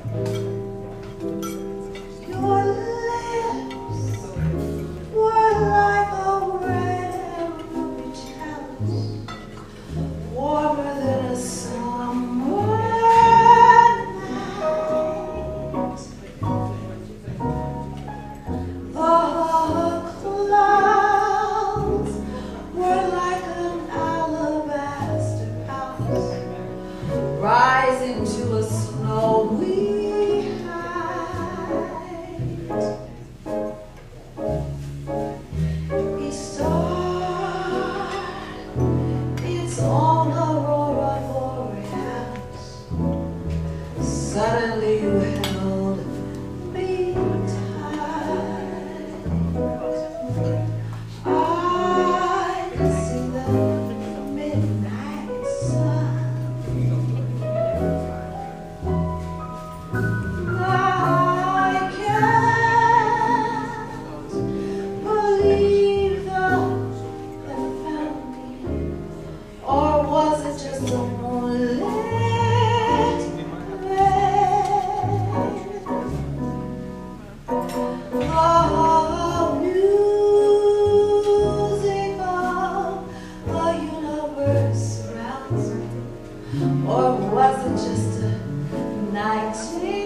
Your lips were like a red ruby chalice, warmer than a summer night. The clouds were like an alabaster house, rising to a snowy height. Each star, its own aurora borealis. Suddenly you held me tight. I could see the midnight sun. I can't believe that found me, or was it just a moonlit the music of the universe surrounds me, or was it just a nightingale?